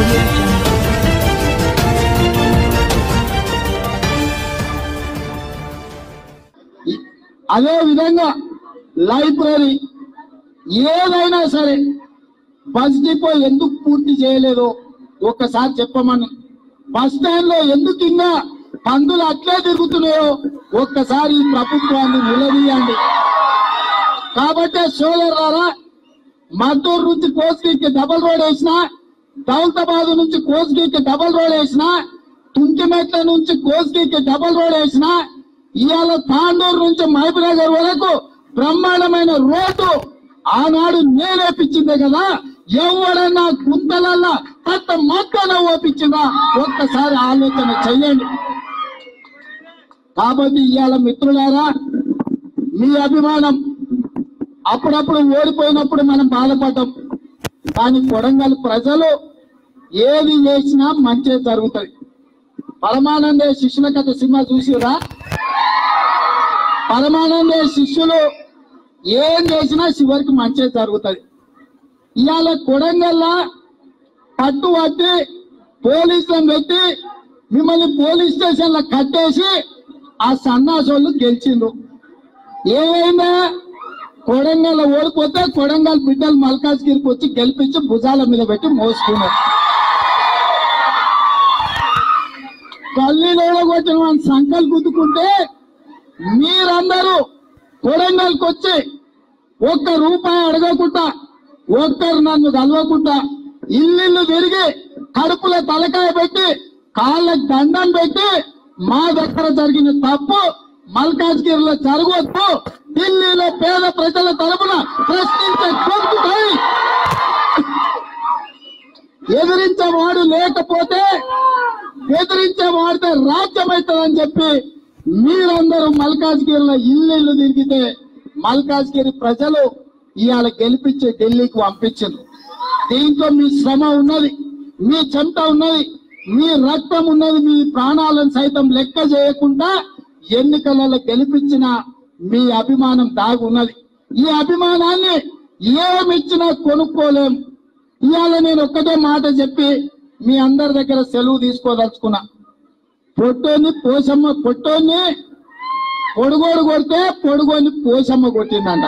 అదే విధంగా లైబ్రరీ ఏదైనా సరే బస్ డిపో ఎందుకు పూర్తి చేయలేదో ఒక్కసారి చెప్పమని, బస్ స్టాండ్ లో ఎందుకు ఇంకా పందులు అట్లే తిరుగుతున్నాయో ఒక్కసారి ఈ ప్రభుత్వాన్ని నిలదీయండి. కాబట్టి సోదరులారా, మద్దూరు నుంచి కోస్గికి డబుల్ రోడ్ వేసినా, దౌలతాబాద్ నుంచి కోస్గికి డబుల్ రోడ్ వేసినా, తుంకిమెట్ల నుంచి కోస్గికి డబుల్ రోడ్ వేసినా, ఇవాళ తాండూరు నుంచి మహబూబ్నగర్ వరకు బ్రహ్మాండమైన రోడ్డు ఆనాడు నేనేపించిందే కదా. ఎవడన్నా గుంతలల్లా కొత్త మొక్కన ఓపించిందా ఒక్కసారి ఆలోచన చెయ్యండి. కాబట్టి ఇవాళ మిత్రులారా, మీ అభిమానం అప్పుడప్పుడు ఓడిపోయినప్పుడు మనం బాధపడ్డాం, కానీ కొడంగల్ ప్రజలు ఏది చేసినా మంచి జరుగుతుంది. పరమానందే శిష్యుల కథ సినిమా చూసిరా? పరమానందే శిష్యులు ఏం చేసినా చివరికి మంచి జరుగుతుంది. ఇవాళ కొడంగల్లా పట్టు పట్టి పోలీసులను పెట్టి మిమ్మల్ని పోలీస్ స్టేషన్ లో కట్టేసి ఆ సన్నాసోళ్ళు గెలిచిండ్రు. ఏమైందా? కొడంగల్ ఓడిపోతే కొడంగల్ బిడ్డలు మల్కాజ్గిరికి వచ్చి గెలిపించి భుజాల మీద పెట్టి మోసుకున్నారు. గల్లీలో కొట్టిన వాళ్ళని సంకలు గుద్దుకుంటే మీరందరూ కొడంగల్కి వచ్చి ఒక్క రూపాయి అడగకుండా, ఒక్కరు నన్ను కలవకుండా ఇల్లు తిరిగి కడుపులో తలకాయ పెట్టి కాళ్ళకి దండం పెట్టి మా దగ్గర జరిగిన తప్పు మల్కాజ్గిరిలో జరగొద్దు, ఢిల్లీలో పేద ప్రజల తరపున ప్రశ్నించే గొంతుకై ఎదిరించేవాడు లేకపోతే ఎదిరించేవాడితే రాజ్యమవుతుందని చెప్పి మీరందరూ మల్కాజ్గిరిలో ఇల్లు తిరిగితే మల్కాజ్గిరి ప్రజలు ఇవాళ గెలిపించి ఢిల్లీకి పంపించారు. దీంట్లో మీ శ్రమ ఉన్నది, మీ చెమట ఉన్నది, మీ రక్తం ఉన్నది, మీ ప్రాణాలను సైతం లెక్క చేయకుండా ఎన్నికలలో గెలిపించిన మీ అభిమానం దాగున్నది. ఈ అభిమానాన్ని ఏమిచ్చినా కొనుక్కోలేం. ఇవాళ నేను ఒక్కటే మాట చెప్పి మీ అందరి దగ్గర సెలవు తీసుకోదలుచుకున్నా. పొట్టోని పోసమ్మ, పొట్టోని పొడుగోడు కొడితే పొడుగోని పోసమ్మ కొట్టిందంట.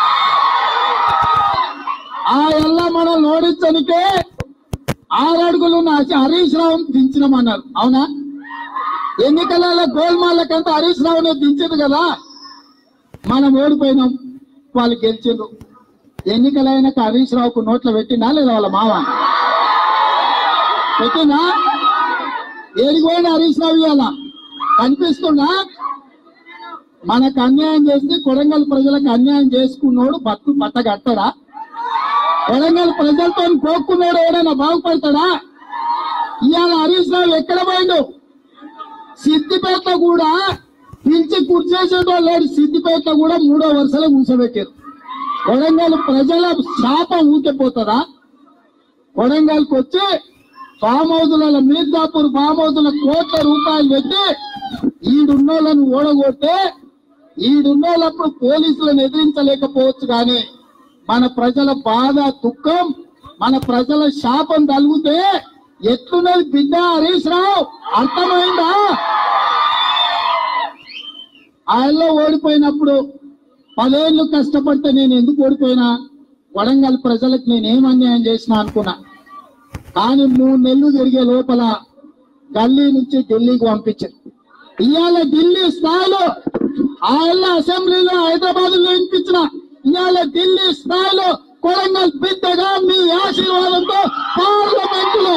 ఆ ఎల్లా మనం ఓడించనికే 6 అడుగులు హరీష్ రావుని దించినామన్నారు. అవునా? ఎన్నికలలో గోల్మాలకంతా హరీష్ రావునే దించింది కదా. మనం ఓడిపోయినాం, వాళ్ళు గెలిచిండ్రు. ఎన్నికలైనాక హరీష్ రావుకు నోట్లో పెట్టినా లేదా వాళ్ళ మావ పెట్టినా? ఏడిపోయిన హరీష్ రావు ఇవాళ కనిపిస్తున్నా? మనకు అన్యాయం చేసి కొడంగల్ ప్రజలకు అన్యాయం చేసుకున్నోడు బతుకు పట్టగట్టడా? కొడంగల్ ప్రజలతో కోక్కున్నాడు ఎవరైనా బాగుపడతాడా? ఇవాళ హరీష్ రావు ఎక్కడ పోయిండు? సిద్దిపేట కూడా పిలిచి కూర్చేసేటో లేడు. సిద్దిపేట కూడా 3వ వరుసలో కూర్చోబెట్టారు. కొడంగల్ ప్రజల శాపం ఊకిపోతుందా? కొడంగల్కి వచ్చి ఫామ్ హౌజుల మీర్జాపూర్ ఫామ్ హౌజుల కోట్ల రూపాయలు పెట్టి ఈడున్నోళ్ళను ఓడగొట్టే, ఈడున్నోళ్ళప్పుడు పోలీసులను ఎదిరించలేకపోవచ్చు, కానీ మన ప్రజల బాధ దుఃఖం, మన ప్రజల శాపం తగిలితే ఎట్లున్నది బిడ్డ హరీష్ రావు? అర్థమైందా? ఆయనలో ఓడిపోయినప్పుడు 10 ఏళ్ళు కష్టపడితే నేను ఎందుకు ఓడిపోయినా, కొడంగల్ ప్రజలకు నేనేం అన్యాయం చేసినా అనుకున్నా. కానీ 3 నెలలు తిరిగే లోపల గల్లీ నుంచి ఢిల్లీకి పంపించారు. ఇవాళ ఢిల్లీ స్థాయిలో ఆయన అసెంబ్లీలో హైదరాబాద్ లో వినిపించిన ఇవాళ ఢిల్లీ స్థాయిలో కొడంగల్ బిడ్డగా మీ ఆశీర్వాదంతో పార్లమెంటులో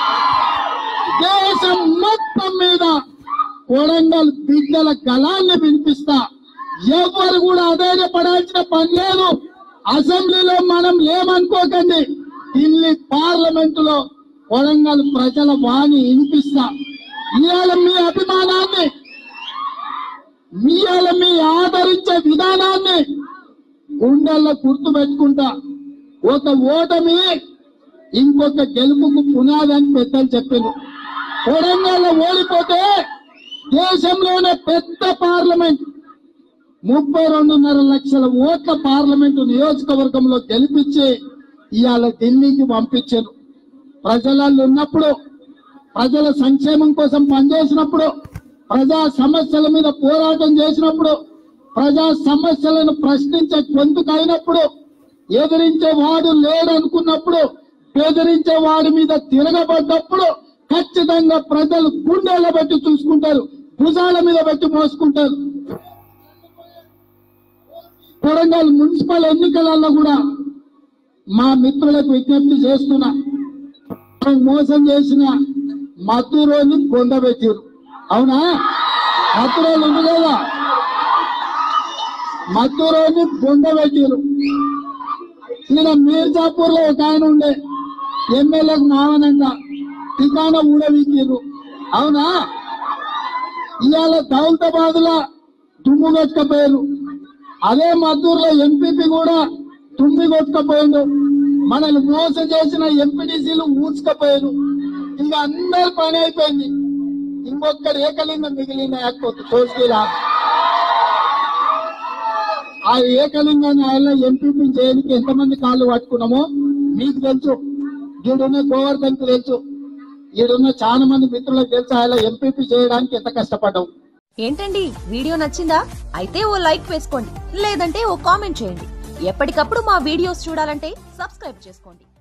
దేశం మొత్తం మీద కొడంగల్ బిడ్డల గళాన్ని వినిపిస్తా. ఎవరు కూడా అధైర్యపడాల్సిన పని లేదు. అసెంబ్లీలో మనం ఏమనుకోకండి, ఢిల్లీ పార్లమెంటులో కొడంగల్ ప్రజల వాణి వినిపిస్తా. ఇవాళ మీ అభిమానాన్ని, ఇవాళ మీ ఆదరించే విధానాన్ని గుండెల్లో గుర్తు పెట్టుకుంటా. ఒక ఓటమి ఇంకొక గెలుపుకు పునాది అని పెద్దలు చెప్పారు. కొడంగల్లో ఓడిపోతే దేశంలోనే పెద్ద పార్లమెంట్ 32.5 లక్షల ఓట్ల పార్లమెంటు నియోజకవర్గంలో గెలిపించి ఇవాళ ఢిల్లీకి పంపించారు. ప్రజలలో ఉన్నప్పుడు, ప్రజల సంక్షేమం కోసం పనిచేసినప్పుడు, ప్రజా సమస్యల మీద పోరాటం చేసినప్పుడు, ప్రజా సమస్యలను ప్రశ్నించే గొంతుకైనప్పుడు, ఎదిరించే వాడు లేడనుకున్నప్పుడు, బెదిరించే వాడి మీద తిరగబడ్డప్పుడు ఖచ్చితంగా ప్రజలు గుండెల బట్టి చూసుకుంటారు, భుజాల మీద బట్టి మోసుకుంటారు. కొడంగల్ మున్సిపల్ ఎన్నికలలో కూడా మా మిత్రులకు విజ్ఞప్తి చేస్తున్నా, మోసం చేసిన మధురోని పొందబెట్టారు. అవునా? మధురోలు ఉంది కదా, మధురోని పొందబెట్టారు. ఈయన మీర్జాపూర్ లో ఒక ఆయన ఉండే ఎమ్మెల్యేకు మావనంగా ఠికానా ఊడవీకిరు. అవునా? ఇవాళ దౌలతాబాద్ లో దుమ్ము కొట్టుకపోయారు. అదే మద్దూరులో ఎంపీపీ కూడా తుమ్మి కొట్టుకపోయిండు. మనల్ని మోసం చేసిన ఎంపీటీసీలు ఊడ్చుకపోయారు. ఇక అందరి పని అయిపోయింది. ఇంకొక్కడు ఏకలింగం మిగిలిన తోసుకిరా. ఆ ఏకలింగాన్ని ఆయన ఎంపీపీ చేయడానికి ఎంతమంది కాళ్ళు పట్టుకున్నామో మీకు తెలుసు, ఈడున్న గోవర్ధన్కి తెలుసు, ఈడున్న చాలా మంది మిత్రులకు తెలుసు ఆయన ఎంపీపీ చేయడానికి ఎంత కష్టపడ్డాం. ఏంటండి వీడియో నచ్చిందా? అయితే ఓ లైక్ వేసుకోండి, లేదంటే ఓ కామెంట్ చేయండి. ఎప్పటికప్పుడు మా వీడియోస్ చూడాలంటే సబ్స్క్రైబ్ చేసుకోండి.